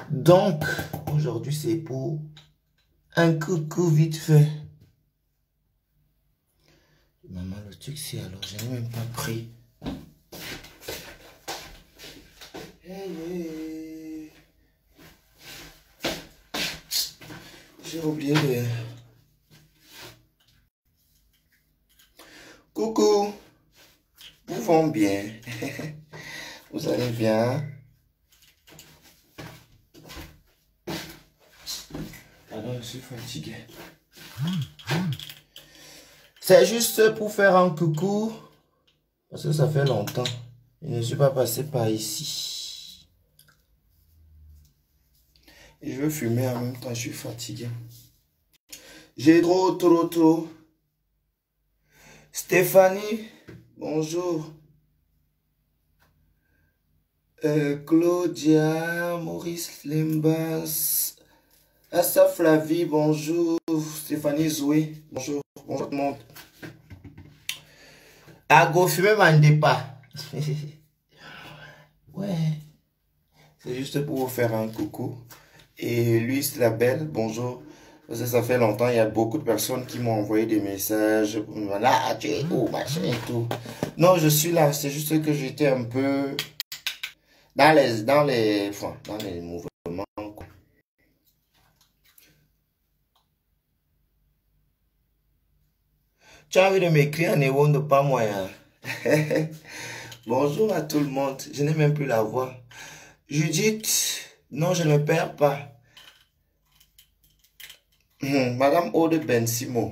Donc, aujourd'hui, c'est pour un coucou vite fait. Maman, le truc, c'est alors, je n'ai même pas pris. Hey. J'ai oublié de... Coucou, vous vont bien? Vous allez bien? Alors, je suis fatigué. C'est juste pour faire un coucou. Parce que ça fait longtemps. Je ne suis pas passé par ici. Et je veux fumer en même temps, je suis fatigué. J'ai trop. Stéphanie, bonjour. Claudia, Maurice Limbas, Assa Flavie, bonjour. Stéphanie Zoué, bonjour. Bonjour tout le monde. Ago, fumer m'en pas. Ouais. C'est juste pour vous faire un coucou. Et Luis Labelle, bonjour. Parce que ça fait longtemps, il y a beaucoup de personnes qui m'ont envoyé des messages. Voilà, tu es où, machin et tout. Non, je suis là. C'est juste que j'étais un peu dans les mouvements, quoi. Tu as envie de m'écrire en Ewo, de pas moyen. Bonjour à tout le monde. Je n'ai même plus la voix. Judith, non, je ne perds pas. Madame Aude Bensimo,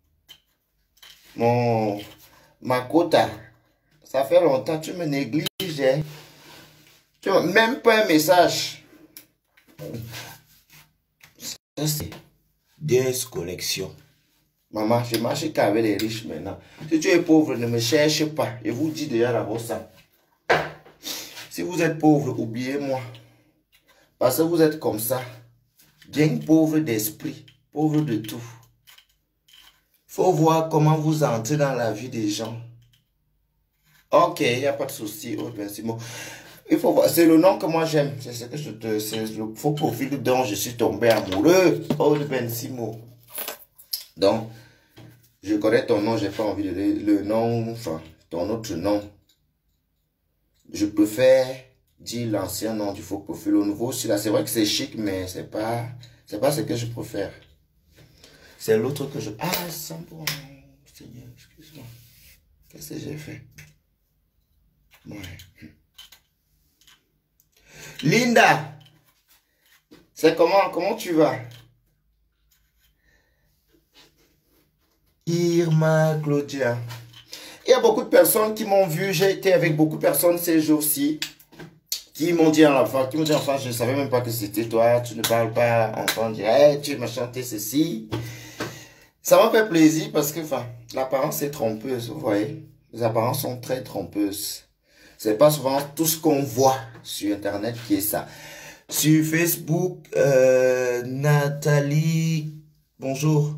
ma quota, ça fait longtemps, tu me négliges. Hein? Tu n'as même pas un message. Ça, c'est des collections. Maman, je marche qu'avec les riches maintenant. Si tu es pauvre, ne me cherche pas. Je vous dis déjà d'abord ça. Si vous êtes pauvre, oubliez-moi. Parce que vous êtes comme ça. Bien pauvre d'esprit. Pauvre de tout. Faut voir comment vous entrez dans la vie des gens. Ok, il n'y a pas de souci. Oh, merci. Bon. Il faut voir. C'est le nom que moi j'aime. C'est ce que c'est le faux profil dont je suis tombé amoureux. Oh, Ben Simo. Donc, je connais ton nom, j'ai pas envie de le nom, enfin, ton autre nom. Je préfère dire l'ancien nom du faux profil. Au nouveau, c'est vrai que c'est chic, mais c'est pas ce que je préfère. C'est l'autre que je... Ah, c'est bon. Seigneur, excuse-moi. Qu'est-ce que j'ai fait? Ouais. Linda, c'est comment tu vas? Irma, Claudia. Il y a beaucoup de personnes qui m'ont vu. J'ai été avec beaucoup de personnes ces jours-ci qui m'ont dit à l'enfant, je ne savais même pas que c'était toi. Tu ne parles pas enfant direct, tu m'as chanté ceci. Ça m'a fait plaisir parce que l'apparence est trompeuse, vous voyez. Les apparences sont très trompeuses. C'est pas souvent tout ce qu'on voit sur Internet qui est ça. Sur Facebook, Nathalie, bonjour.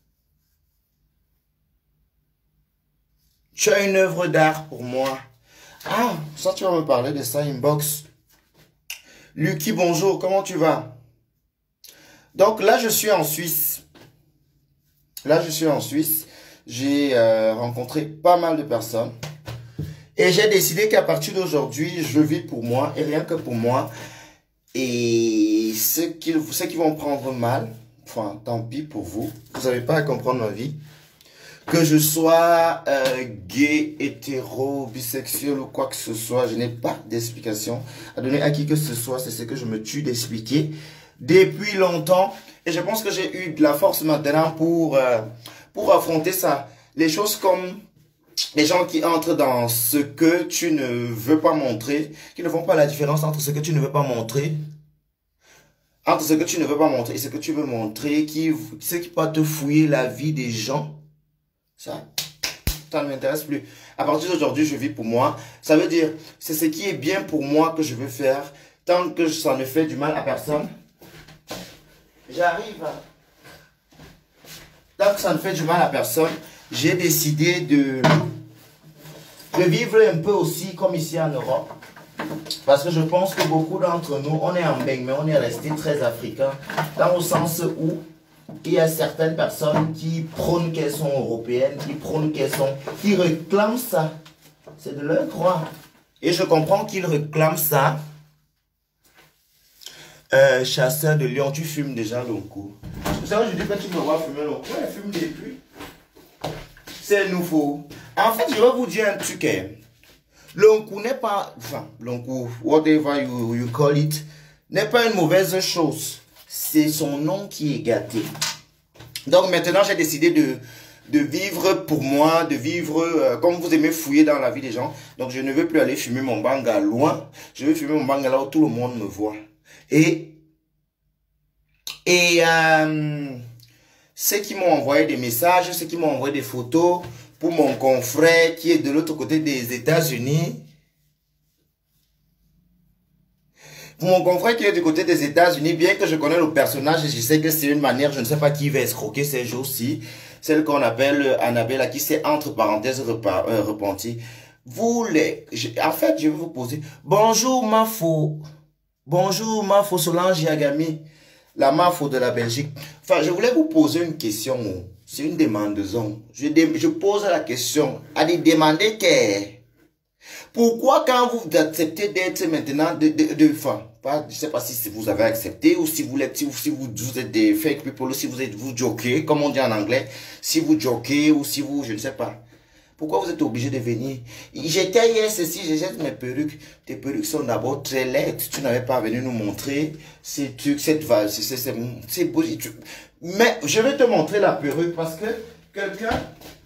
Tu as une œuvre d'art pour moi. Ah, ça tu vas me parler de ça, inbox. Lucky, bonjour, comment tu vas? Donc là, je suis en Suisse. J'ai rencontré pas mal de personnes. Et j'ai décidé qu'à partir d'aujourd'hui, je vis pour moi et rien que pour moi. Et ceux qui vont prendre mal, enfin, tant pis pour vous. Vous n'avez pas à comprendre ma vie. Que je sois gay, hétéro, bisexuel ou quoi que ce soit, je n'ai pas d'explication à donner à qui que ce soit. C'est ce que je me tue d'expliquer depuis longtemps. Et je pense que j'ai eu de la force maintenant pour affronter ça. Les choses comme les gens qui entrent dans ce que tu ne veux pas montrer, qui ne font pas la différence entre ce que tu ne veux pas montrer, et ce que tu veux montrer, ce qui peut te fouiller la vie des gens. Ça ne m'intéresse plus. À partir d'aujourd'hui, je vis pour moi. Ça veut dire, c'est ce qui est bien pour moi que je veux faire. Tant que ça ne fait du mal à personne, j'arrive. Tant que ça ne fait du mal à personne, j'ai décidé de vivre un peu aussi comme ici en Europe. Parce que je pense que beaucoup d'entre nous, on est en baigne, mais on est resté très africain. Dans le sens où il y a certaines personnes qui prônent qu'elles sont européennes, qui réclament ça. C'est de leur droit. Et je comprends qu'ils réclament ça. Chasseur de lions, tu fumes déjà Lonko. Vous savez, je dis que tu me vois fumer Lonko. Ouais, fume depuis. C'est nouveau. En fait, je vais vous dire un truc. Lonko n'est pas, enfin, Lonko, whatever you call it, n'est pas une mauvaise chose. C'est son nom qui est gâté. Donc maintenant, j'ai décidé de vivre pour moi, de vivre comme vous aimez fouiller dans la vie des gens. Donc je ne veux plus aller fumer mon banga loin. Je veux fumer mon banga là où tout le monde me voit. Et ceux qui m'ont envoyé des messages, ceux qui m'ont envoyé des photos pour mon confrère qui est de l'autre côté des États-Unis. Pour mon confrère qui est du côté des États-Unis, bien que je connais le personnage, je sais que c'est une manière, je ne sais pas qui va escroquer ces jours-ci, celle qu'on appelle Annabelle, qui s'est entre parenthèses repentie. En fait, je vais vous poser. Bonjour Mafo. Bonjour Mafo Solange Yagami. La Mafo de la Belgique. Enfin, je voulais vous poser une question. C'est une demandaison. Je pose la question. Allez, demandez que... Pourquoi quand vous acceptez d'être maintenant je ne sais pas si vous avez accepté ou si vous êtes des fake people, ou si vous jokez, comme on dit en anglais, si vous jokez ou si vous, je ne sais pas. Pourquoi vous êtes obligé de venir? J'étais hier, ceci, je jette mes perruques. Tes perruques sont d'abord très laides. Tu n'avais pas venu nous montrer ces trucs, cette valse, c'est beau. Mais je vais te montrer la perruque parce que quelqu'un...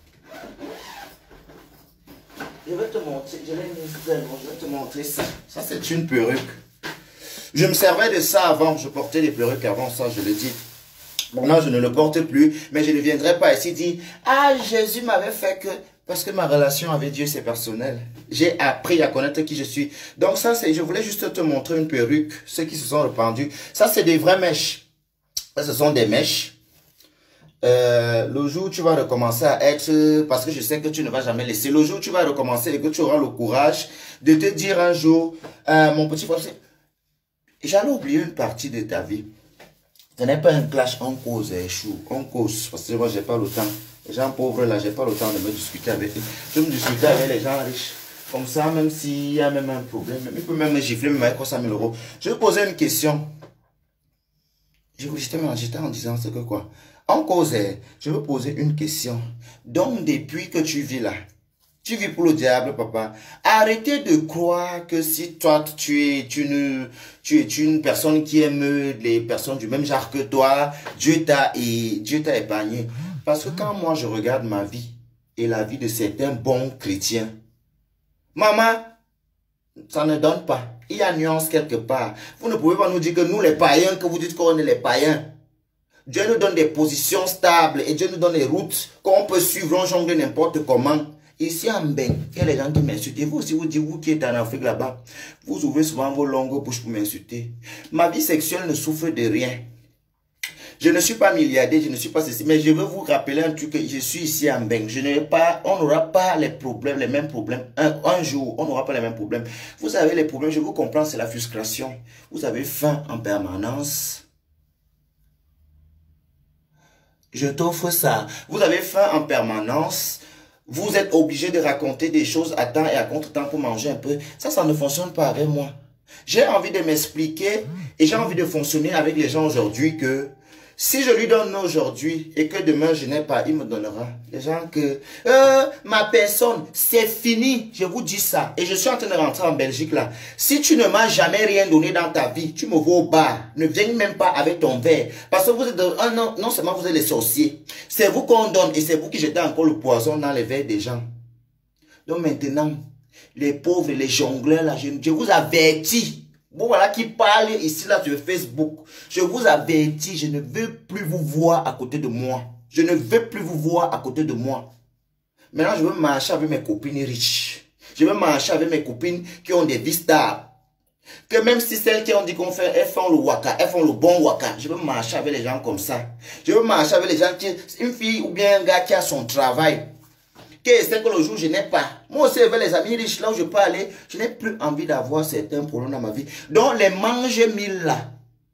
Je vais te montrer ça. Ça, c'est une perruque. Je me servais de ça avant. Je portais des perruques avant ça, je le dis. Bon, là, je ne le porte plus. Mais je ne viendrai pas ici dire, ah, Jésus m'avait fait que... Parce que ma relation avec Dieu, c'est personnel. J'ai appris à connaître qui je suis. Donc ça, je voulais juste te montrer une perruque. Ceux qui se sont répandus. Ça, c'est des vraies mèches. Ça, ce sont des mèches. Le jour où tu vas recommencer à être, parce que je sais que tu ne vas jamais laisser, le jour où tu vas recommencer et que tu auras le courage de te dire un jour, mon petit frère, j'allais oublier une partie de ta vie. Ce n'est pas un clash, on cause, on cause, parce que moi j'ai pas le temps. Les gens pauvres là, j'ai pas le temps de me discuter avec eux. Je me discute avec les gens riches. Comme ça, même s'il y a même un problème, il peut même me gifler, me mettre 100 000 euros. Je vais poser une question. J'étais en disant ce que quoi. En cause, je veux poser une question. Donc, depuis que tu vis là, tu vis pour le diable, papa. Arrêtez de croire que si toi, tu es une personne qui aime les personnes du même genre que toi, Dieu t'a épargné. Parce que quand moi, je regarde ma vie et la vie de certains bons chrétiens, maman, ça ne donne pas. Il y a nuance quelque part. Vous ne pouvez pas nous dire que nous, les païens, que vous dites qu'on est les païens. Dieu nous donne des positions stables et Dieu nous donne des routes qu'on peut suivre, on jongle n'importe comment. Ici en Beng, il y a les gens qui m'insultent. Et vous aussi, vous dites, vous qui êtes en Afrique là-bas, vous ouvrez souvent vos longues bouches pour m'insulter. Ma vie sexuelle ne souffre de rien. Je ne suis pas milliardaire, je ne suis pas ceci, mais je veux vous rappeler un truc, que je suis ici en Beng. On n'aura pas les problèmes, les mêmes problèmes. Un jour, on n'aura pas les mêmes problèmes. Vous avez les problèmes, je vous comprends, c'est la frustration. Vous avez faim en permanence. Je t'offre ça. Vous avez faim en permanence. Vous êtes obligé de raconter des choses à temps et à contre-temps pour manger un peu. Ça ne fonctionne pas avec moi. J'ai envie de m'expliquer et j'ai envie de fonctionner avec les gens aujourd'hui que si je lui donne aujourd'hui et que demain je n'ai pas, il me donnera. Les gens que, ma personne, c'est fini. Je vous dis ça. Et je suis en train de rentrer en Belgique là. Si tu ne m'as jamais rien donné dans ta vie, tu me vois au bar. Ne viens même pas avec ton verre. Parce que vous êtes, non seulement vous êtes les sorciers. C'est vous qu'on donne et c'est vous qui jetez encore le poison dans les verres des gens. Donc maintenant, les pauvres, les jongleurs là, je vous avertis. Bon, voilà qui parle ici là sur Facebook. Je vous avertis, je ne veux plus vous voir à côté de moi. Je ne veux plus vous voir à côté de moi. Maintenant, je veux marcher avec mes copines riches. Je veux marcher avec mes copines qui ont des vies stables. Que même si celles qui ont dit qu'on fait, elles font le waka, elles font le bon waka. Je veux marcher avec les gens comme ça. Je veux marcher avec les gens qui, une fille ou bien un gars qui a son travail. Qui sait que le jour je n'ai pas, Moi aussi, avec les amis riches, là où je peux aller, je n'ai plus envie d'avoir certains problèmes dans ma vie. Donc, les mange mille là,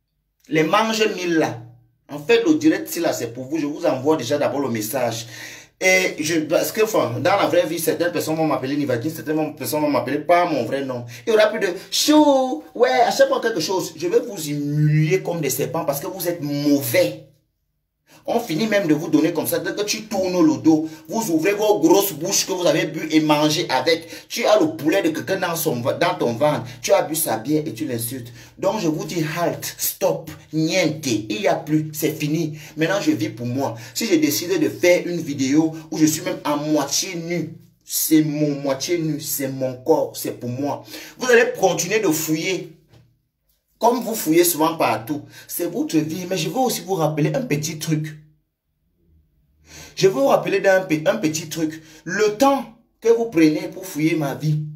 en fait, le direct, si là, c'est pour vous, je vous envoie déjà d'abord le message. Et parce que, enfin, dans la vraie vie, certaines personnes vont m'appeler Nivadine, certaines personnes vont m'appeler pas mon vrai nom. Il y aura plus de chou, ouais, à chaque fois quelque chose, je vais vous humilier comme des serpents parce que vous êtes mauvais. On finit même de vous donner comme ça, dès que tu tournes le dos, vous ouvrez vos grosses bouches que vous avez bu et mangé avec. Tu as le poulet de quelqu'un dans ton ventre, tu as bu sa bière et tu l'insultes. Donc je vous dis halt, stop, niente, il n'y a plus, c'est fini. Maintenant je vis pour moi. Si j'ai décidé de faire une vidéo où je suis même à moitié nu, c'est mon moitié nu, c'est mon corps, c'est pour moi. Vous allez continuer de fouiller. Comme vous fouillez souvent partout, c'est votre vie. Mais je veux aussi vous rappeler un petit truc. Je veux vous rappeler un petit truc. Le temps que vous prenez pour fouiller ma vie.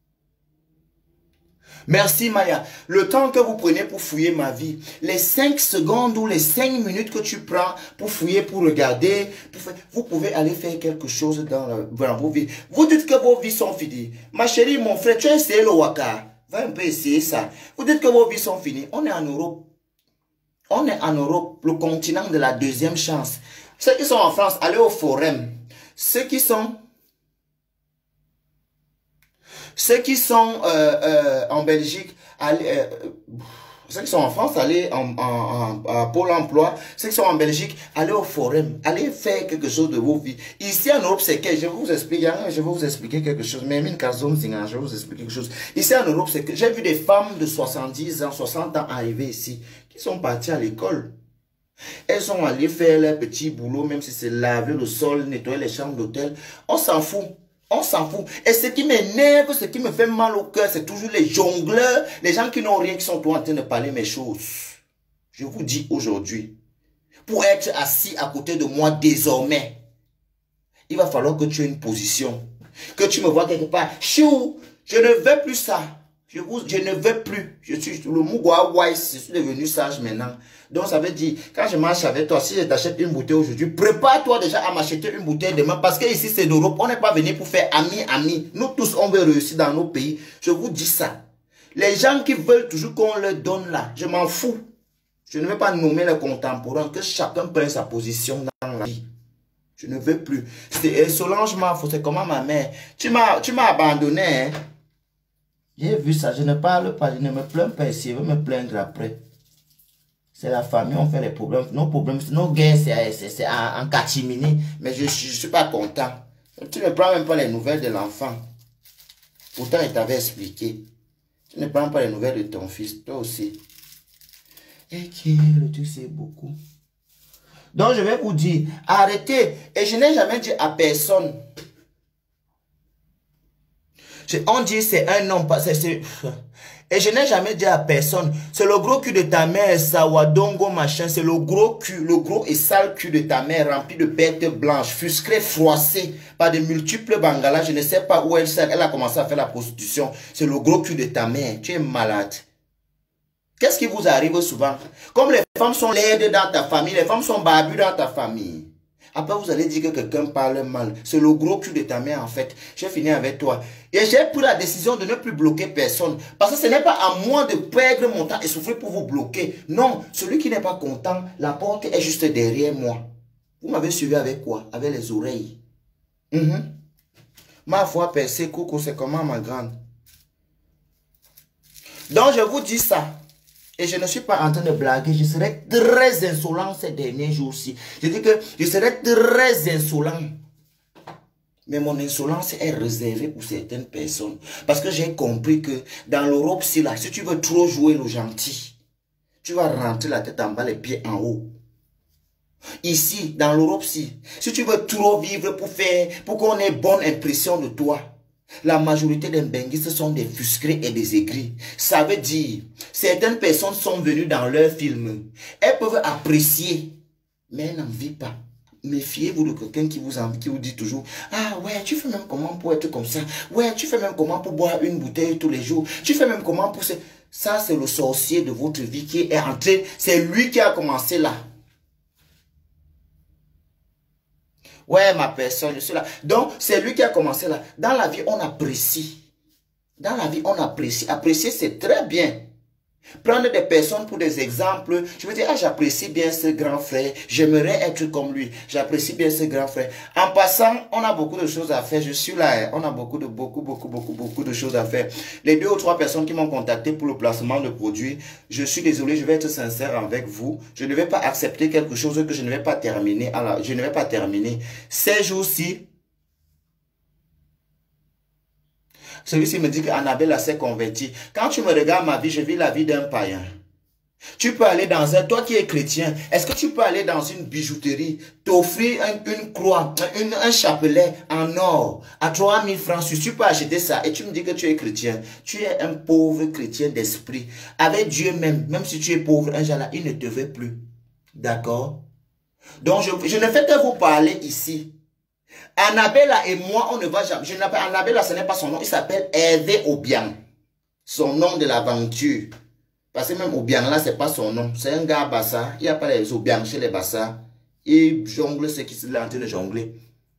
Merci Maya. Le temps que vous prenez pour fouiller ma vie. Les 5 secondes ou les 5 minutes que tu prends pour fouiller, pour regarder. Vous pouvez aller faire quelque chose dans vos vies. Vous dites que vos vies sont finies. Ma chérie, mon frère, tu as essayé le waka. Va un peu essayer ça. Vous dites que vos vies sont finies. On est en Europe. On est en Europe, le continent de la deuxième chance. Ceux qui sont en France, allez au forum. Ceux qui sont en Belgique, allez, ceux qui sont en France, allez à Pôle emploi. Ceux qui sont en Belgique, allez au forum. Allez faire quelque chose de vos vies. Ici en Europe, c'est que je vais vous expliquer quelque chose. Mais je vais vous expliquer quelque chose. Ici en Europe, c'est que j'ai vu des femmes de 70 ans, 60 ans arriver ici, qui sont parties à l'école. Elles sont allées faire leur petit boulot, même si c'est laver le sol, nettoyer les chambres d'hôtel. On s'en fout. On s'en fout. Et ce qui m'énerve, ce qui me fait mal au cœur, c'est toujours les jongleurs, les gens qui n'ont rien, qui sont toujours en train de parler mes choses. Je vous dis aujourd'hui, pour être assis à côté de moi désormais, il va falloir que tu aies une position. Que tu me vois quelque part. Chou, je ne veux plus ça. Je ne veux plus. Je suis le Mugwa Wise, je suis devenu sage maintenant. Donc ça veut dire, quand je marche avec toi, si je t'achète une bouteille aujourd'hui, prépare-toi déjà à m'acheter une bouteille demain. Parce que ici c'est l'Europe, on n'est pas venu pour faire ami. Nous tous, on veut réussir dans nos pays. Je vous dis ça. Les gens qui veulent toujours qu'on leur donne là, je m'en fous. Je ne vais pas nommer les contemporains, que chacun prenne sa position dans la vie. Je ne veux plus. Solange Mafo, c'est comment ma mère. Tu m'as abandonné, hein. J'ai vu ça, je ne parle pas, je ne me plains pas ici, je vais me plaindre après. C'est la famille, on fait les problèmes. Nos guerres, c'est en catimini. Mais je ne suis pas content. Tu ne prends même pas les nouvelles de l'enfant. Pourtant, il t'avait expliqué. Tu ne prends pas les nouvelles de ton fils, toi aussi. Et qui le truc, c'est beaucoup. Donc, je vais vous dire, arrêtez. Et je n'ai jamais dit à personne. On dit c'est un homme, et je n'ai jamais dit à personne, c'est le gros cul de ta mère, Sawadongo machin, c'est le gros cul, le gros et sale cul de ta mère rempli de bêtes blanches, fusqué, froissé par de multiples bangalas, je ne sais pas où elle a commencé à faire la prostitution, c'est le gros cul de ta mère, tu es malade. Qu'est-ce qui vous arrive souvent? Comme les femmes sont laides dans ta famille, les femmes sont barbues dans ta famille. Après, vous allez dire que quelqu'un parle mal. C'est le gros cul de ta mère, en fait. J'ai fini avec toi. Et j'ai pris la décision de ne plus bloquer personne. Parce que ce n'est pas à moi de perdre mon temps et souffrir pour vous bloquer. Non, celui qui n'est pas content, la porte est juste derrière moi. Vous m'avez suivi avec quoi? Avec les oreilles. Ma foi percée, coucou, c'est comment ma grande? Donc, je vous dis ça. Et je ne suis pas en train de blaguer, je serai très insolent ces derniers jours-ci. Je dis que je serai très insolent. Mais mon insolence est réservée pour certaines personnes. Parce que j'ai compris que dans l'Europe, si tu veux trop jouer le gentil, tu vas rentrer la tête en bas, les pieds en haut. Ici, dans l'Europe, si tu veux trop vivre pour qu'on ait bonne impression de toi, la majorité des benguistes sont des fusqués et des aigris. Ça veut dire, certaines personnes sont venues dans leur film. Elles peuvent apprécier, mais elles n'en vivent pas. Méfiez-vous de quelqu'un qui vous dit toujours, ah ouais, tu fais même comment pour être comme ça? Ouais, tu fais même comment pour boire une bouteille tous les jours? Tu fais même comment pour... Ça, c'est le sorcier de votre vie qui est entré. C'est lui qui a commencé là. Ouais, ma personne, je suis là. Donc, c'est lui qui a commencé là. Dans la vie, on apprécie. Dans la vie, on apprécie. Apprécier, c'est très bien. Prendre des personnes pour des exemples. Je me dis, ah, j'apprécie bien ce grand frère. J'aimerais être comme lui. J'apprécie bien ce grand frère. En passant, on a beaucoup de choses à faire. Je suis là. On a beaucoup de choses à faire. Les 2 ou 3 personnes qui m'ont contacté pour le placement de produits, je suis désolé, je vais être sincère avec vous. Je ne vais pas accepter quelque chose que je ne vais pas terminer. Alors, je ne vais pas terminer. Ces jours-ci, celui-ci me dit qu'Annabelle s'est convertie. Quand tu me regardes ma vie, je vis la vie d'un païen. Tu peux aller dans toi qui es chrétien, est-ce que tu peux aller dans une bijouterie, t'offrir une croix, un chapelet en or à 3000 francs, si tu peux acheter ça et tu me dis que tu es chrétien, tu es un pauvre chrétien d'esprit. Avec Dieu même si tu es pauvre, un jour là, il ne te veut plus. D'accord? Donc je ne fais que vous parler ici. Annabella et moi, on ne va jamais. Je n'appelle Annabella, ce n'est pas son nom. Il s'appelle Hervé Obiang. Son nom de l'aventure. Parce que même Obiang là, ce n'est pas son nom. C'est un gars Bassa. Il n'y a pas les Obiang chez les Bassa. Il jongle ce qu'il est en train de jongler.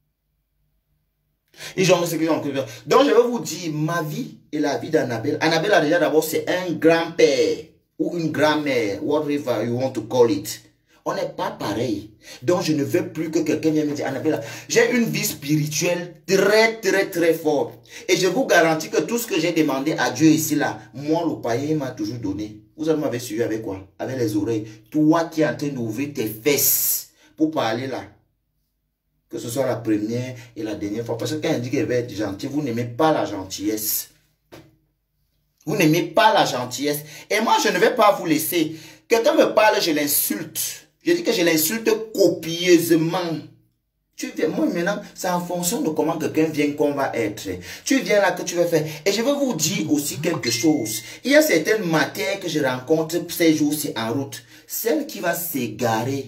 Il jongle ce qu'il est en train de jongler. Donc je vais vous dire, ma vie et la vie d'Annabelle. Annabella déjà d'abord, c'est un grand-père ou une grand-mère. Whatever you want to call it. On n'est pas pareil. Donc, je ne veux plus que quelqu'un vienne me dire, Annabella, j'ai une vie spirituelle très forte. Et je vous garantis que tout ce que j'ai demandé à Dieu ici, là, moi, le païen m'a toujours donné. Vous m'avez suivi avec quoi? Avec les oreilles. Toi qui es en train d'ouvrir tes fesses pour parler là. Que ce soit la première et la dernière fois. Parce que quand on dit qu'elle va être gentille, vous n'aimez pas la gentillesse. Vous n'aimez pas la gentillesse. Et moi, je ne vais pas vous laisser. Quelqu'un me parle, je l'insulte. Je dis que je l'insulte copieusement. Tu viens, moi maintenant, c'est en fonction de comment quelqu'un vient qu'on va être. Tu viens là que tu vas faire. Et je vais vous dire aussi quelque chose. Il y a certaines matières que je rencontre ces jours-ci en route. Celle qui va s'égarer.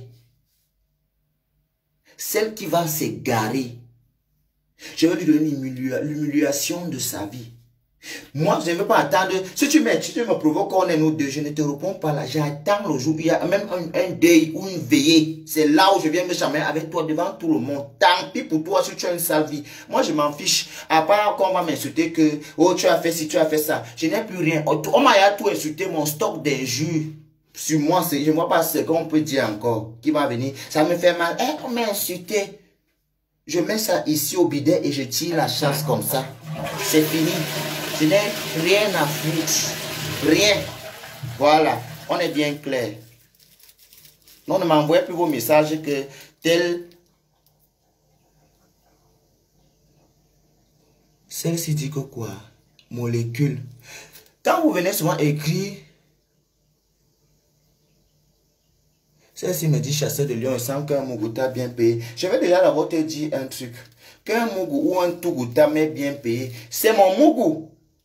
Celle qui va s'égarer. Je vais lui donner l'humiliation de sa vie. Moi, je ne veux pas attendre. Si tu me provoques, on est nous deux, je ne te réponds pas là. J'attends le jour où il y a même un deuil ou une veillée. C'est là où je viens me chamailler avec toi devant tout le monde. Tant pis pour toi si tu as une sale vie. Moi, je m'en fiche. À part qu'on va m'insulter que, oh, tu as fait ci, tu as fait ça. Je n'ai plus rien. On m'a tout insulté, mon stock d'injures. Sur moi, je ne vois pas ce qu'on peut dire encore. Qui va venir. Ça me fait mal. Eh, on m'a insulté. Je mets ça ici au bidet et je tire la chasse comme ça. C'est fini. Je n'ai rien à foutre. Rien. Voilà. On est bien clair. Non, ne m'envoyez plus vos messages que tel. Celle-ci dit que quoi? Molécule. Quand vous venez souvent écrire, celle-ci me dit chasseur de lion, il semble qu'un Muguta bien payé. Je vais déjà d'abord te dire un truc. Qu'un Mugu ou un Tuguta m'est bien payé, c'est mon Mugu.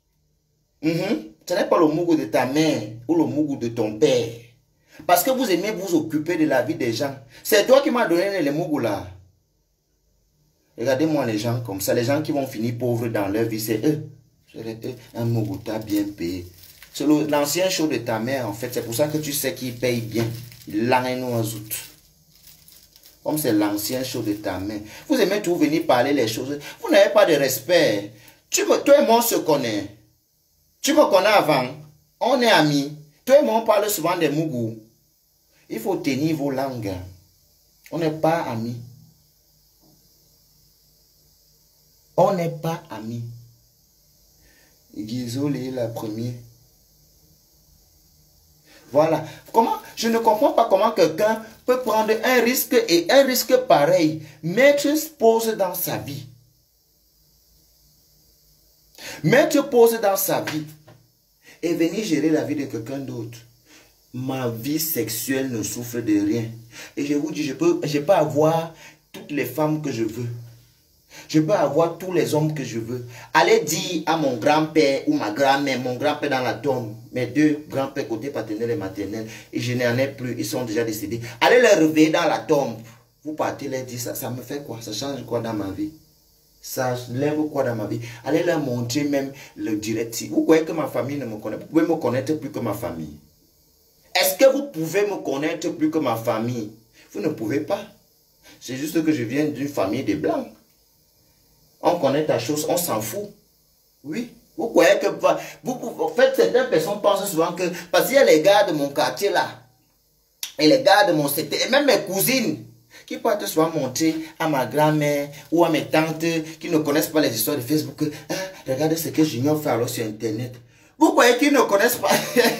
Ce n'est pas le Mugu de ta mère ou le Mugu de ton père. Parce que vous aimez vous occuper de la vie des gens. C'est toi qui m'as donné les Mugu là. Regardez-moi les gens comme ça. Les gens qui vont finir pauvres dans leur vie, c'est eux. C'est eux. Un Muguta bien payé. C'est l'ancien show de ta mère en fait. C'est pour ça que tu sais qu'il paye bien. Comme c'est l'ancien show de ta mère. Vous aimez tout venir parler les choses. Vous n'avez pas de respect. Toi et moi on se connaît. Tu me connais avant. On est amis. Toi et moi on parle souvent des Mugu. Il faut tenir vos langues. On n'est pas amis. On n'est pas amis. Guizolé la première. Voilà. Comment? Je ne comprends pas comment quelqu'un peut prendre un risque et un risque pareil, mettre pause dans sa vie. Mettre pause dans sa vie et venir gérer la vie de quelqu'un d'autre. Ma vie sexuelle ne souffre de rien. Et je vous dis, je peux avoir toutes les femmes que je veux. Je peux avoir tous les hommes que je veux. Allez dire à mon grand-père ou ma grand-mère, mon grand-père dans la tombe, mes deux grands-pères côté paternel et maternel, et je n'en ai plus, ils sont déjà décédés. Allez les réveiller dans la tombe. Vous partez leur dire ça me fait quoi? Ça change quoi dans ma vie? Ça lève quoi dans ma vie? Allez leur montrer même le direct. Vous croyez que ma famille ne me connaît pas? Vous pouvez me connaître plus que ma famille. Est-ce que vous pouvez me connaître plus que ma famille? Vous ne pouvez pas. C'est juste que je viens d'une famille de blancs. On connaît ta chose, on s'en fout. Oui. Vous croyez que... en fait, certaines personnes pensent souvent que... Parce qu'il y a les gars de mon quartier là. Et les gars de mon secteur. Et même mes cousines. Qui partent souvent montrer à ma grand-mère ou à mes tantes qui ne connaissent pas les histoires de Facebook. Ah, regardez ce que Junior fait alors sur Internet. Vous croyez qu'ils ne connaissent pas?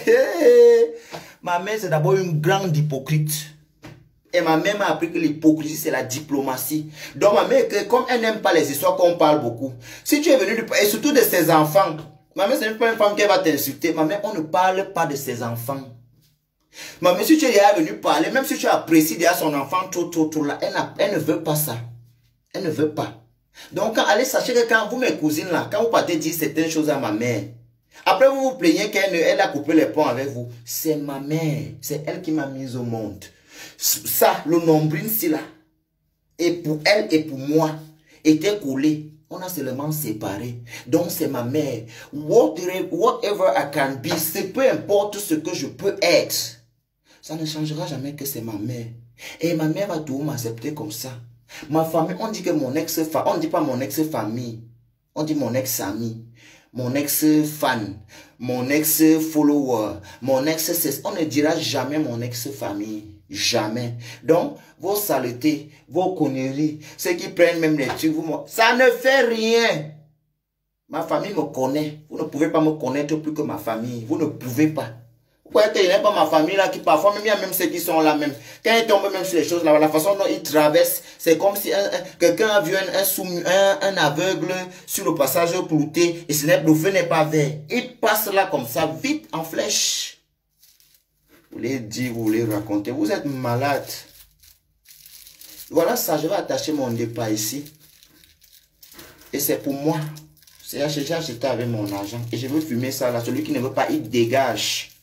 Ma mère, c'est d'abord une grande hypocrite. Et ma mère m'a appris que l'hypocrisie, c'est la diplomatie. Donc ma mère, comme elle n'aime pas les histoires qu'on parle beaucoup, si tu es venu, et surtout de ses enfants, ma mère, ce n'est pas une femme qui va t'insulter. Ma mère, on ne parle pas de ses enfants. Ma mère, si tu es déjà venu parler, même si tu apprécies déjà son enfant, tout là, elle ne veut pas ça. Elle ne veut pas. Donc, allez, sachez que quand vous, mes cousines là, quand vous partez dire certaines choses à ma mère, après vous vous plaignez qu'elle a coupé les ponts avec vous. C'est ma mère. C'est elle qui m'a mise au monde. Ça, le nombril ici là, et pour elle et pour moi, était collé. On a seulement séparé. Donc c'est ma mère. Whatever I can be, c'est peu importe ce que je peux être. Ça ne changera jamais que c'est ma mère. Et ma mère va toujours m'accepter comme ça. Ma famille, on dit que mon ex-famille, on ne dit pas mon ex-famille. On dit mon ex-ami, mon ex-fan, mon ex-follower, mon ex-cesse. On ne dira jamais mon ex-famille. Jamais. Donc, vos saletés, vos conneries, ceux qui prennent même les trucs, ça ne fait rien. Ma famille me connaît. Vous ne pouvez pas me connaître plus que ma famille. Vous ne pouvez pas. Vous croyez qu'il n'y a pas ma famille là qui parfois, même il y a même ceux qui sont là même. Quand ils tombent même sur les choses là, la façon dont ils traversent, c'est comme si quelqu'un a vu un aveugle sur le passage clouté et le feu n'est pas vert. Il passe là comme ça, vite en flèche. Vous voulez dire, vous voulez raconter, vous êtes malade. Voilà ça, je vais attacher mon départ ici. Et c'est pour moi. J'ai acheté avec mon argent. Et je veux fumer ça là. Celui qui ne veut pas, il dégage.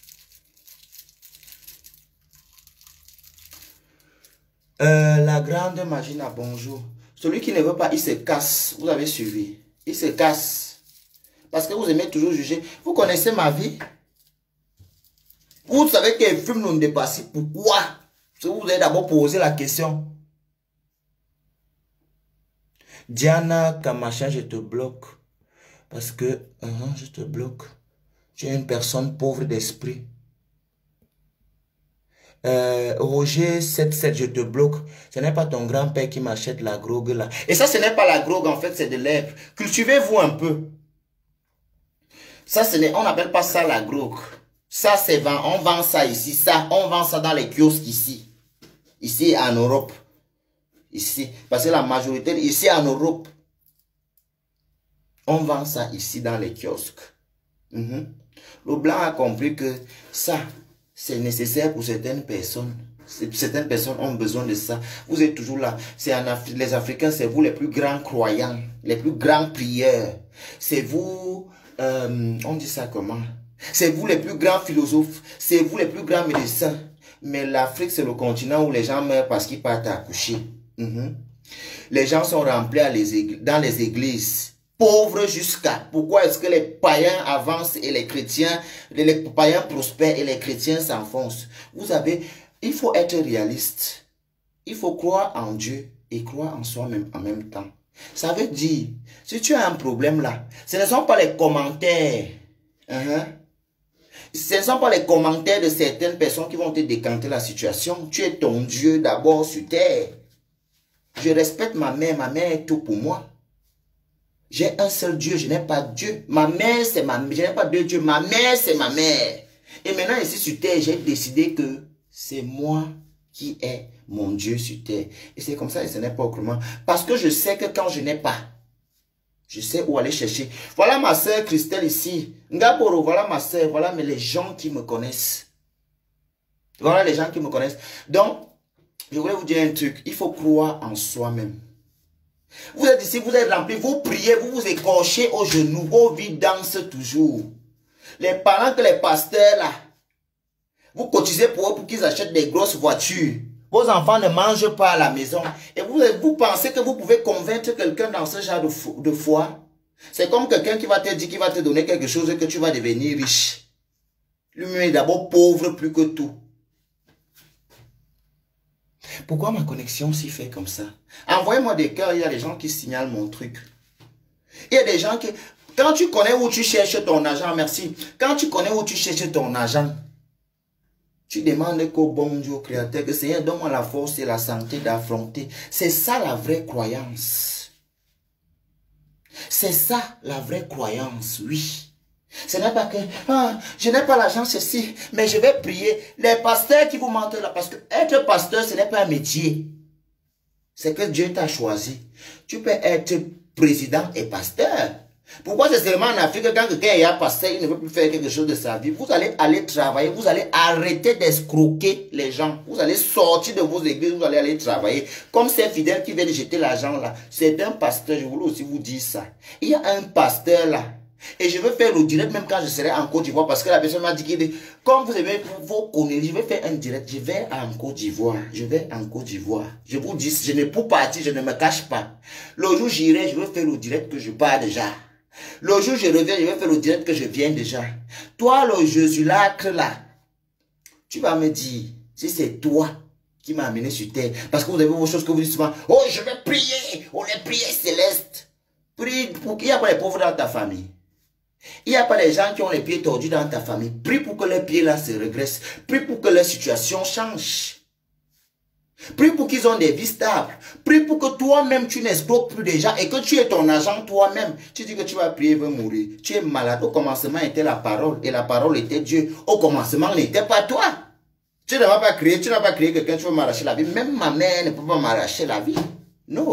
La grande machine à bonjour. Celui qui ne veut pas, il se casse. Vous avez suivi. Il se casse. Parce que vous aimez toujours juger. Vous connaissez ma vie? Vous savez que les films n'ont dépassé. Pourquoi? Parce que vous avez d'abord posé la question. Diana Kamachin, je te bloque. Parce que, je te bloque. Tu es une personne pauvre d'esprit. Roger 77, je te bloque. Ce n'est pas ton grand-père qui m'achète la grogue là. Et ça, ce n'est pas la grogue, en fait, c'est de l'herbe. Cultivez-vous un peu. Ça, on n'appelle pas ça la grogue. Ça, c'est on vend ça ici. Ça, on vend ça dans les kiosques ici. Ici, en Europe. Ici. Parce que la majorité, ici en Europe, on vend ça ici dans les kiosques. Le blanc a compris que ça, c'est nécessaire pour certaines personnes. Certaines personnes ont besoin de ça. Vous êtes toujours là. Les Africains, c'est vous les plus grands croyants, les plus grands prieurs. C'est vous, on dit ça comment? C'est vous les plus grands philosophes. C'est vous les plus grands médecins. Mais l'Afrique, c'est le continent où les gens meurent parce qu'ils partent accoucher. Les gens sont remplis dans les églises. Pauvres jusqu'à... Pourquoi est-ce que les païens avancent et les chrétiens, les païens prospèrent et les chrétiens s'enfoncent? Vous savez, il faut être réaliste. Il faut croire en Dieu et croire en soi-même en même temps. Ça veut dire, si tu as un problème là, ce ne sont pas les commentaires. Ce ne sont pas les commentaires de certaines personnes qui vont te décanter la situation. Tu es ton Dieu d'abord sur terre. Je respecte ma mère est tout pour moi. J'ai un seul Dieu, je n'ai pas Dieu. Ma mère, c'est ma mère. Je n'ai pas deux dieux. Ma mère, c'est ma mère. Et maintenant, ici sur terre, j'ai décidé que c'est moi qui est mon Dieu sur terre. Et c'est comme ça et ce n'est pas autrement. Parce que je sais que quand je n'ai pas, je sais où aller chercher. Voilà ma soeur Christelle ici. Ngaboro, voilà ma soeur. Voilà mais les gens qui me connaissent. Voilà les gens qui me connaissent. Donc, je voulais vous dire un truc. Il faut croire en soi-même. Vous êtes ici, vous êtes remplis, vous priez, vous vous écorchez aux genoux, vos vies dansent toujours. Les parents que les pasteurs là, vous cotisez pour eux pour qu'ils achètent des grosses voitures. Vos enfants ne mangent pas à la maison. Et vous pensez que vous pouvez convaincre quelqu'un dans ce genre de foi? C'est comme quelqu'un qui va te dire qu'il va te donner quelque chose et que tu vas devenir riche. Lui-même est d'abord pauvre plus que tout. Pourquoi ma connexion s'y fait comme ça? Envoyez-moi des cœurs, il y a des gens qui signalent mon truc. Il y a des gens qui... Quand tu connais où tu cherches ton argent, merci. Quand tu connais où tu cherches ton argent, tu demandes qu'au bon Dieu créateur, que Seigneur, donne-moi la force et la santé d'affronter. C'est ça la vraie croyance. C'est ça la vraie croyance, oui. Ce n'est pas que, je n'ai pas l'argent, ceci, mais je vais prier. Les pasteurs qui vous mentent là, parce que être pasteur, ce n'est pas un métier. C'est que Dieu t'a choisi. Tu peux être président et pasteur. Pourquoi c'est seulement en Afrique, quand quelqu'un est pasteur, il ne veut plus faire quelque chose de sa vie. Vous allez aller travailler, vous allez arrêter d'escroquer les gens. Vous allez sortir de vos églises, vous allez aller travailler. Comme ces fidèles qui viennent jeter l'argent là. C'est un pasteur, je voulais aussi vous dire ça. Il y a un pasteur là. Et je vais faire le direct même quand je serai en Côte d'Ivoire parce que la personne m'a dit que comme vous aimez vos conneries, je vais faire un direct. Je vais en Côte d'Ivoire. Je vais en Côte d'Ivoire. Je vous dis, je ne peux partir, je ne me cache pas. Le jour où j'irai, je vais faire le direct que je pars déjà. Le jour où je reviens, je vais faire le direct que je viens déjà. Toi, le Jésus-lacre là, tu vas me dire si c'est toi qui m'as amené sur terre. Parce que vous avez vos choses que vous dites souvent. Oh, je vais prier. Oh, les prières célestes. Prie pour qu'il n'y ait pas les pauvres dans ta famille. Il n'y a pas les gens qui ont les pieds tordus dans ta famille. Prie pour que leurs pieds là se régressent. Prie pour que leur situation change. Prie pour qu'ils ont des vies stables. Prie pour que toi-même tu n'escroques plus des gens et que tu aies ton argent toi-même. Tu dis que tu vas prier et veux mourir. Tu es malade. Au commencement était la parole et la parole était Dieu. Au commencement n'était pas toi. Tu n'as pas créé, quelqu'un, tu veux m'arracher la vie. Même ma mère ne peut pas m'arracher la vie. Non.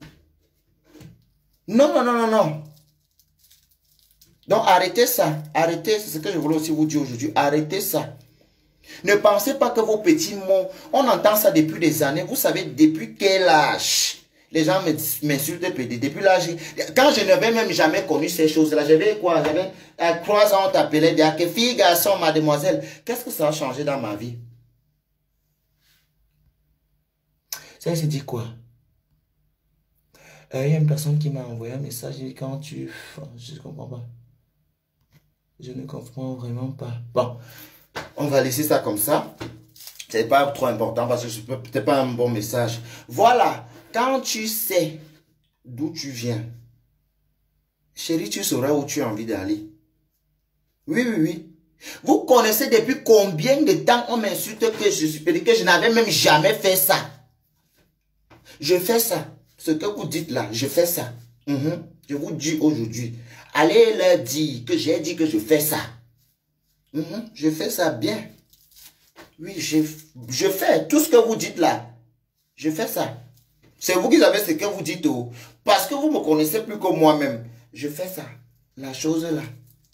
Non, non, non, non, non. Donc arrêtez ça, arrêtez, c'est ce que je voulais aussi vous dire aujourd'hui, arrêtez ça. Ne pensez pas que vos petits mots, on entend ça depuis des années, vous savez depuis quel âge les gens m'insultent depuis l'âge, quand je n'avais même jamais connu ces choses-là, j'avais quoi, j'avais 3 ans, on t'appelait, que fille, garçon, mademoiselle, qu'est-ce que ça a changé dans ma vie? Ça se dit quoi? Il y a une personne qui m'a envoyé un message, il dit quand tu... je ne comprends pas. Je ne comprends vraiment pas. Bon, on va laisser ça comme ça. C'est pas trop important parce que ce n'est peut-être pas un bon message. Voilà, quand tu sais d'où tu viens, chérie, tu sauras où tu as envie d'aller. Oui, oui, oui. Vous connaissez depuis combien de temps on m'insulte que je suis pédé, que je n'avais même jamais fait ça. Je fais ça. Ce que vous dites là, je fais ça. Je vous dis aujourd'hui. Allez leur dire que j'ai dit que je fais ça. Je fais ça bien. Oui, je fais tout ce que vous dites là. Je fais ça. C'est vous qui savez ce que vous dites. Oh. Parce que vous me connaissez plus que moi-même. Je fais ça. La chose là.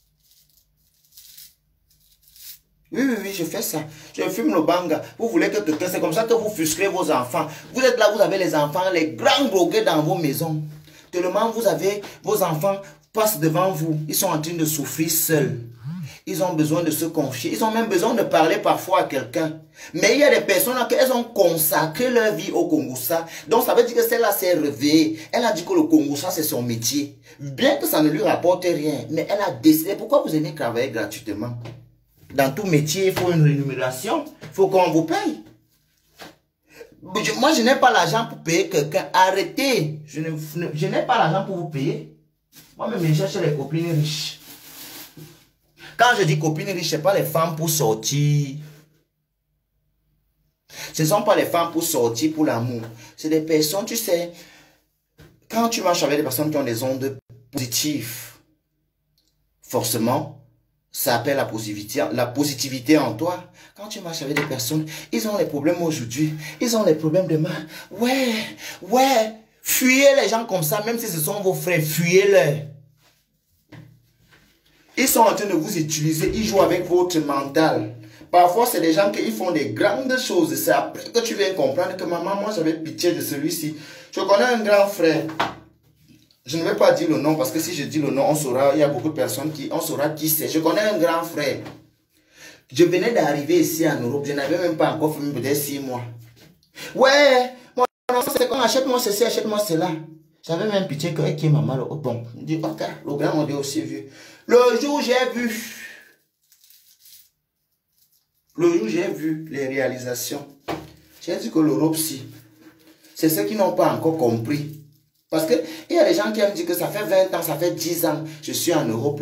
Oui, oui, oui, je fais ça. Je fume le banga. Vous voulez que quelqu'un... C'est comme ça que vous frustrez vos enfants. Vous êtes là, vous avez les enfants, les grands drogués dans vos maisons. Tellement vous avez... Vos enfants passent devant vous. Ils sont en train de souffrir seuls. Ils ont besoin de se confier. Ils ont même besoin de parler parfois à quelqu'un. Mais il y a des personnes qui elles ont consacré leur vie au Congoussa. Donc ça veut dire que celle-là s'est réveillée. Elle a dit que le Congoussa c'est son métier. Bien que ça ne lui rapporte rien. Mais elle a décidé. Pourquoi vous aimez travailler gratuitement? Dans tout métier, il faut une rémunération. Il faut qu'on vous paye. Moi, je n'ai pas l'argent pour payer quelqu'un. Arrêtez. Je n'ai pas l'argent pour vous payer. Moi-même, je cherche les copines riches. Quand je dis copines riches, ce n'est pas les femmes pour sortir. Ce ne sont pas les femmes pour sortir pour l'amour. C'est des personnes, tu sais, quand tu marches avec des personnes qui ont des ondes positives, forcément, ça appelle la positivité en toi. Quand tu marches avec des personnes, ils ont les problèmes aujourd'hui, ils ont les problèmes demain. Ouais, ouais, fuyez les gens comme ça, même si ce sont vos frères, fuyez-les. Ils sont en train de vous utiliser, ils jouent avec votre mental. Parfois, c'est des gens qui font des grandes choses. C'est après que tu viens comprendre que maman, moi j'avais pitié de celui-ci. Je connais un grand frère. Je ne vais pas dire le nom parce que si je dis le nom, on saura, il y a beaucoup de personnes qui, on saura qui c'est. Je connais un grand frère. Je venais d'arriver ici en Europe, je n'avais même pas encore fait peut-être 6 mois. Ouais, moi, c'est quand achète-moi ceci, achète-moi cela. J'avais même pitié que qui est maman, le bon. Je dis, ok, le grand on dit aussi vieux. Le jour où j'ai vu les réalisations, J'ai dit que l'Europe, si. C'est ceux qui n'ont pas encore compris. Parce qu'il y a des gens qui aiment dire que ça fait 20 ans, ça fait 10 ans, je suis en Europe.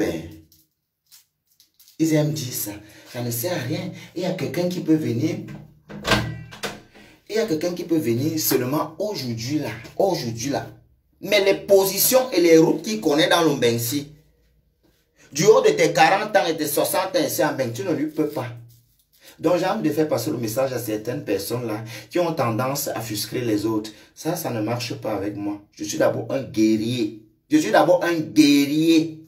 Ils aiment dire ça. Ça ne sert à rien. Il y a quelqu'un qui peut venir. Il y a quelqu'un qui peut venir seulement aujourd'hui là. Aujourd'hui là. Mais les positions et les routes qu'il connaît dans l'Ombensi, du haut de tes 40 ans et tes 60 ans ici en Bengue, tu ne lui peux pas. Donc j'ai envie de faire passer le message à certaines personnes là qui ont tendance à frustrer les autres. Ça ne marche pas avec moi. Je suis d'abord un guerrier. Je suis d'abord un guerrier.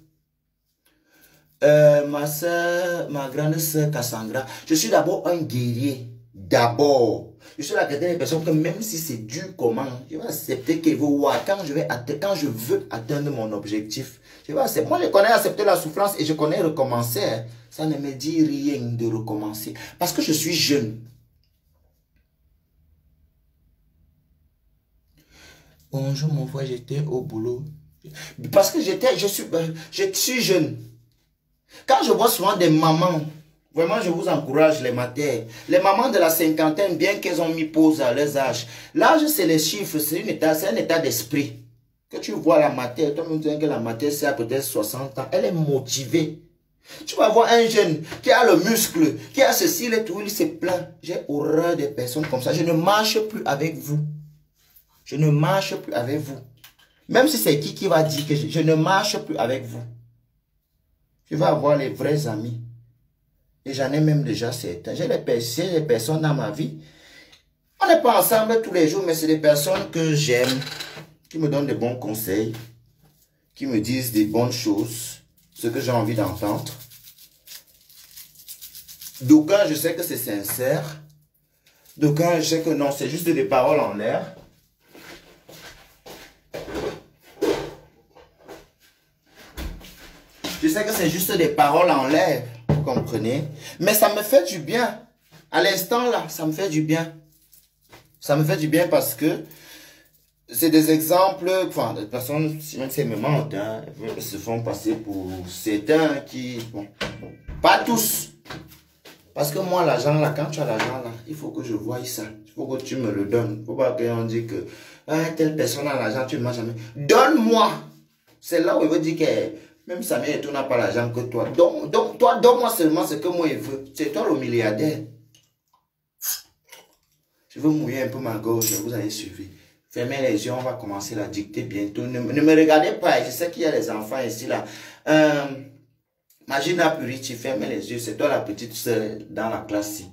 Ma soeur, ma grande soeur Cassandra, je suis d'abord un guerrier. D'abord. Je suis la des personnes que même si c'est dur comment, je vais accepter que quand je veux atteindre mon objectif, je vais accepter. Moi, je connais accepter la souffrance et je connais recommencer. Hein. Ça ne me dit rien de recommencer. Parce que je suis jeune. Bonjour mon frère, j'étais au boulot. Parce que je suis jeune. Quand je vois souvent des mamans, vraiment je vous encourage les matères, les mamans de la cinquantaine, bien qu'elles ont mis pause à leurs âges. L'âge c'est les chiffres, c'est un état d'esprit. Que tu vois la matière, toi me dis que la matière c'est à peut-être 60 ans, elle est motivée. Tu vas voir un jeune qui a le muscle, qui a ceci, et tout, il se plaint. J'ai horreur des personnes comme ça. Je ne marche plus avec vous. Je ne marche plus avec vous. Même si c'est qui va dire que je ne marche plus avec vous. Je vais avoir les vrais amis. Et j'en ai même déjà certains. J'ai des personnes dans ma vie. On n'est pas ensemble tous les jours, mais c'est des personnes que j'aime, qui me donnent des bons conseils, qui me disent des bonnes choses, ce que j'ai envie d'entendre. D'aucuns, je sais que c'est sincère. D'aucuns, je sais que non, c'est juste des paroles en l'air. Je sais que c'est juste des paroles en l'air, vous comprenez? Mais ça me fait du bien. À l'instant là, ça me fait du bien. Ça me fait du bien parce que c'est des exemples, enfin, des personnes, même si elles me mentent, hein, elles se font passer pour certains qui, bon, pas tous. Parce que moi, l'argent là, quand tu as l'argent là, il faut que je voie ça. Il faut que tu me le donnes. Il ne faut pas qu'on dise que telle personne a l'argent, tu ne m'as jamais. Donne-moi. C'est là où il veut dire que même Samuel et toi n'a pas l'argent que toi. Donc, toi, donne-moi seulement ce que moi il veut. C'est toi le milliardaire. Je veux mouiller un peu ma gorge, vous allez suivre. Fermez les yeux, on va commencer la dictée bientôt. Ne me regardez pas, je sais qu'il y a des enfants ici là. Magina Puriti, fermez les yeux, c'est toi la petite soeur dans la classe ici.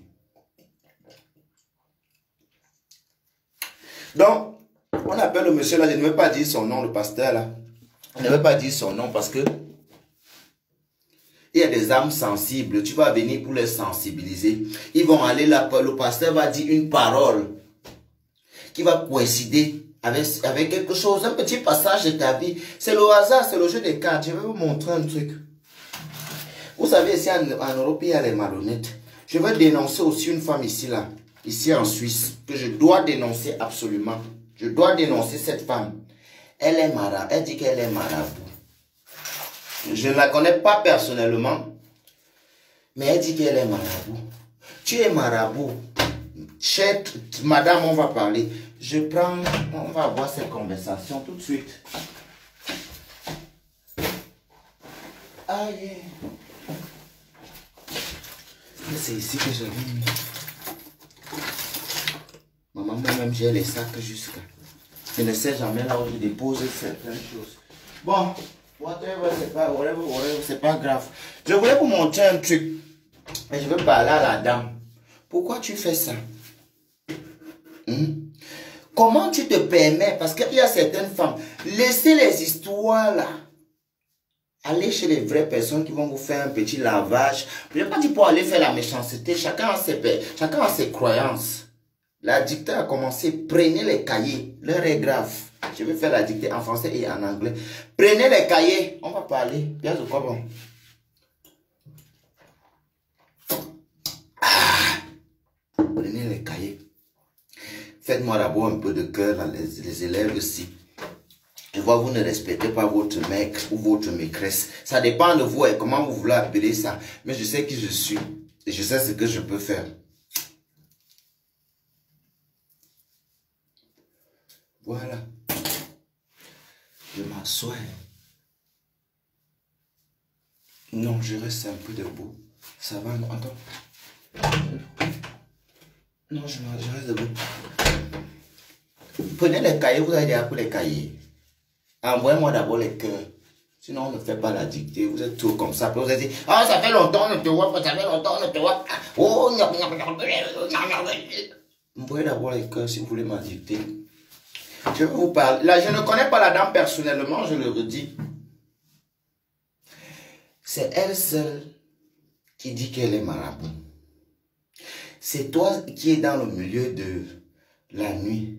Donc, on appelle le monsieur là, je ne veux pas dire son nom, le pasteur là. Je ne veux pas dire son nom parce que il y a des âmes sensibles. Tu vas venir pour les sensibiliser. Ils vont aller là, le pasteur va dire une parole qui va coïncider avec quelque chose, un petit passage de ta vie. C'est le hasard, c'est le jeu des cartes. Je vais vous montrer un truc. Vous savez, ici en Europe, il y a les malhonnêtes. Je vais dénoncer aussi une femme ici, là, ici en Suisse, que je dois dénoncer absolument. Je dois dénoncer cette femme. Elle est marabout. Elle dit qu'elle est marabout. Je ne la connais pas personnellement, mais elle dit qu'elle est marabout. Tu es marabout. Chère madame, on va parler. On va avoir cette conversation tout de suite. Aïe. C'est ici que je vis. Maman, moi-même, j'ai les sacs jusqu'à. Je ne sais jamais là où je dépose certaines choses. Bon. Whatever, c'est pas grave. Je voulais vous montrer un truc. Et je veux parler à la dame. Pourquoi tu fais ça? Comment tu te permets? Parce qu'il y a certaines femmes. Laissez les histoires là. Allez chez les vraies personnes qui vont vous faire un petit lavage. Je ne vais pas dire pour aller faire la méchanceté. Chacun a ses croyances. La dictée a commencé. Prenez les cahiers. L'heure est grave. Je vais faire la dictée en français et en anglais. Prenez les cahiers. On va parler. Bien de quoi bon? Prenez les cahiers. Faites-moi d'abord un peu de cœur à les élèves aussi. Je vois vous ne respectez pas votre mec ou votre maîtresse. Ça dépend de vous et comment vous voulez appeler ça. Mais je sais qui je suis. Et je sais ce que je peux faire. Voilà. Je m'assois. Non, je reste un peu debout. Ça va, non, attends. Non, je reste debout. Prenez les cahiers, vous avez déjà pris les cahiers. Envoyez-moi d'abord les cœurs. Sinon, on ne fait pas la dictée. Vous êtes tout comme ça. Vous allez dire, ah, ça fait longtemps, on ne te voit pas, ça fait longtemps, on ne te voit pas. Oh, non. Envoyez d'abord les cœurs si vous voulez ma dictée. Je vais vous parler. Là, je ne connais pas la dame personnellement, je le redis. C'est elle seule qui dit qu'elle est marabout. C'est toi qui es dans le milieu de la nuit.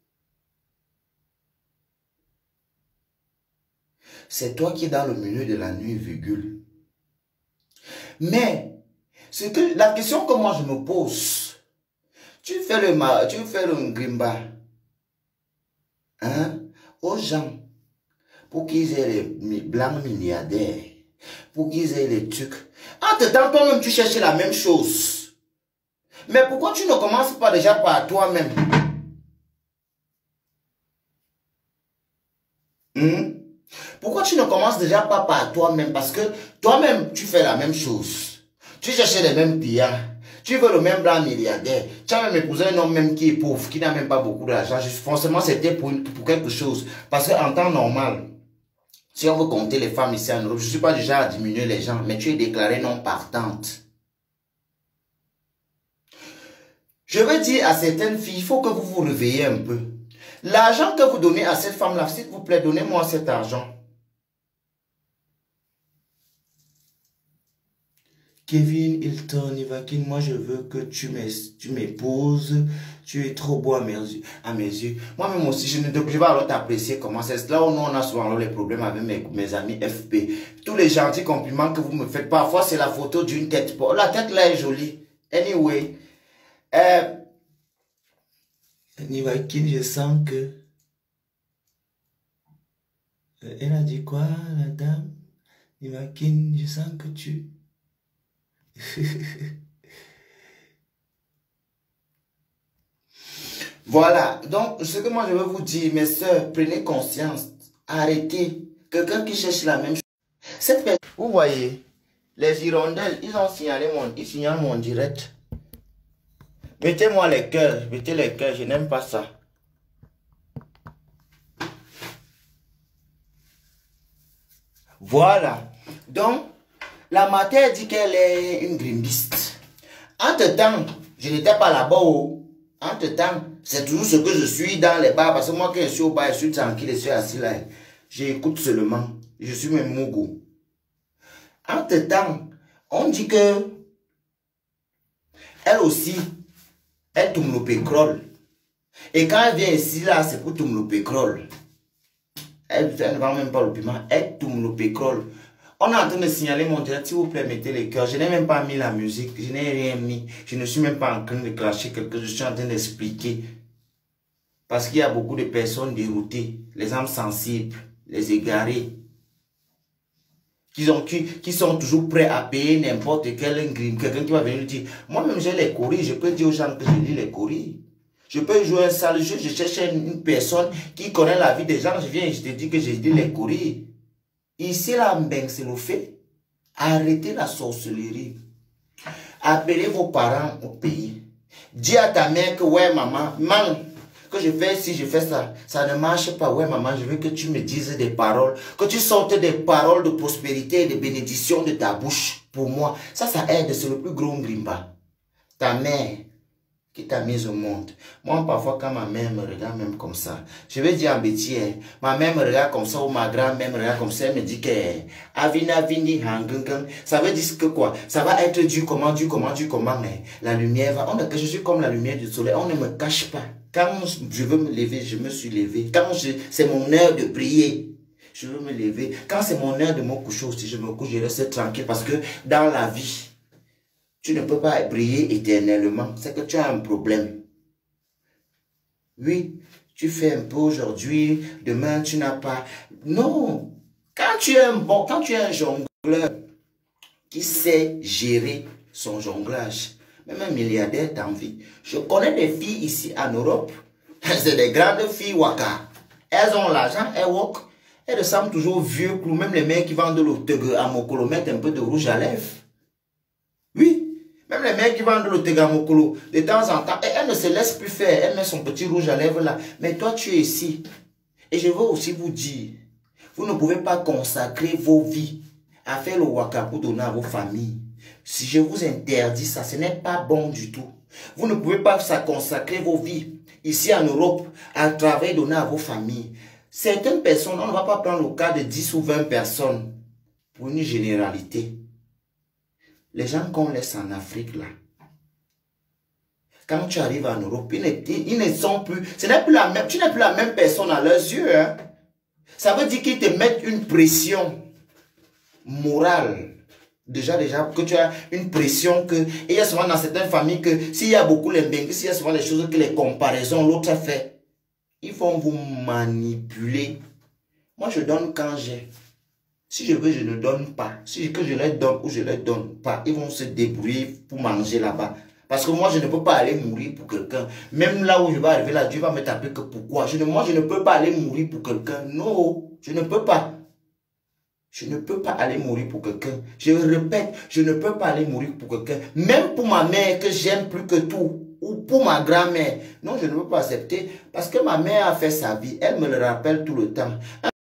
C'est toi qui es dans le milieu de la nuit, virgule. Mais, la question que moi je me pose, tu fais le grimba, hein, aux gens, pour qu'ils aient les blancs milliardaires, pour qu'ils aient les trucs. Entre-temps, toi-même, tu cherches la même chose. Mais pourquoi tu ne commences pas déjà par toi-même? Pourquoi tu ne commences déjà pas par toi-même? Parce que toi-même, tu fais la même chose. Tu cherches les mêmes clients. Tu veux le même blanc milliardaire. Tu as même épousé un homme même qui est pauvre, qui n'a même pas beaucoup d'argent. Forcément, c'était pour quelque chose. Parce qu'en temps normal, si on veut compter les femmes ici en Europe, je ne suis pas déjà à diminuer les gens, mais tu es déclarée non partante. Je veux dire à certaines filles, il faut que vous vous réveillez un peu. L'argent que vous donnez à cette femme-là, s'il vous plaît, donnez-moi cet argent. Kevin Hilton, Ivakin, moi je veux que tu m'épouses. Tu es trop beau à mes yeux. Moi-même aussi, je vais alors t'apprécier comment c'est. Là où nous, on a souvent les problèmes avec mes amis FP. Tous les gentils compliments que vous me faites, parfois c'est la photo d'une tête. La tête là est jolie. Anyway. Ivakin, je sens que... Elle a dit quoi, la dame? Ivakin, je sens que tu... Voilà, donc ce que moi je veux vous dire, mes soeurs, prenez conscience, arrêtez. Quelqu'un qui cherche la même chose. Vous voyez, les hirondelles, ils signalent mon direct. Mettez-moi les cœurs, mettez les cœurs, je n'aime pas ça. Voilà, donc la mater dit qu'elle est une grimbiste. Entre-temps, je n'étais pas là-bas. Entre-temps, c'est toujours ce que je suis dans les bars. Parce que moi, quand je suis au bar, je suis tranquille, je suis assis là. J'écoute seulement. Je suis même mougou. Entre-temps, on dit que elle aussi, elle tourne le pétrole. Et quand elle vient ici, là, c'est pour tourner le pétrole. Elle ne vend même pas le piment. Elle tourne le pétrole. On est en train de signaler mon direct, s'il vous plaît, mettez les cœurs. Je n'ai même pas mis la musique, je n'ai rien mis. Je ne suis même pas en train de clasher quelque chose, je suis en train d'expliquer. Parce qu'il y a beaucoup de personnes déroutées, les âmes sensibles, les égarés, qui sont toujours prêts à payer n'importe quel crime. Quelqu'un qui va venir dire, moi-même j'ai les courriers, je peux dire aux gens que je lis les courriers. Je peux jouer un sale jeu, je cherche une personne qui connaît la vie des gens, je viens et je te dis que j'ai lis les courriers. Ici, là, c'est le fait. Arrêtez la sorcellerie. Appelez vos parents au pays. Dis à ta mère que, ouais, maman, que je fais ci, je fais ça. Ça ne marche pas. Ouais, maman, je veux que tu me dises des paroles. Que tu sortes des paroles de prospérité et de bénédiction de ta bouche pour moi. Ça aide. C'est le plus gros grimba. Ta mère qui t'a mise au monde. Moi, parfois, quand ma mère me regarde même comme ça, je vais dire en bêtise, ma mère me regarde comme ça, ou ma grand-mère me regarde comme ça, elle me dit que, avina vini hangungun, ça veut dire que quoi? Ça va être du comment, la lumière va, que je suis comme la lumière du soleil, on ne me cache pas. Quand je veux me lever, je me suis levé. Quand c'est mon heure de prier, je veux me lever. Quand c'est mon heure de me coucher aussi, je me couche, je reste tranquille, parce que dans la vie, tu ne peux pas briller éternellement. C'est que tu as un problème. Oui, tu fais un peu aujourd'hui, demain tu n'as pas. Non. Quand tu es un jongleur qui sait gérer son jonglage, même un milliardaire t'envie. Je connais des filles ici en Europe C'est des grandes filles waka. Elles ont l'argent, elles walk. Elles ressemblent toujours vieux clous. Même les mecs qui vendent le tege à mokolo mettent un peu de rouge à lèvres. Oui. Même les mecs qui vendent le tege à mokolo, de temps en temps, elles ne se laissent plus faire. Elle met son petit rouge à lèvres là. Mais toi, tu es ici. Et je veux aussi vous dire, vous ne pouvez pas consacrer vos vies à faire le waka pour donner à vos familles. Si je vous interdis ça, ce n'est pas bon du tout. Vous ne pouvez pas consacrer vos vies ici en Europe à travailler, donner à vos familles. Certaines personnes, on ne va pas prendre le cas de 10 ou 20 personnes pour une généralité. Les gens qu'on laisse en Afrique là, quand tu arrives en Europe, ils ne sont plus, ce n'est plus la même, tu n'es plus la même personne à leurs yeux. Hein. Ça veut dire qu'ils te mettent une pression morale. Déjà, que tu as une pression que... Et il y a souvent dans certaines familles que s'il y a beaucoup les bengues, s'il y a souvent des choses que les comparaisons, l'autre fait, ils vont vous manipuler. Moi, je donne quand j'ai. Si je veux, je ne donne pas. Si que je les donne ou je ne les donne pas, ils vont se débrouiller pour manger là-bas. Parce que moi, je ne peux pas aller mourir pour quelqu'un. Même là où je vais arriver là, Dieu va me taper que pourquoi. Moi, je ne peux pas aller mourir pour quelqu'un. Non, je ne peux pas. Je ne peux pas aller mourir pour quelqu'un. Je répète, je ne peux pas aller mourir pour quelqu'un. Même pour ma mère que j'aime plus que tout. Ou pour ma grand-mère. Non, je ne peux pas accepter. Parce que ma mère a fait sa vie. Elle me le rappelle tout le temps.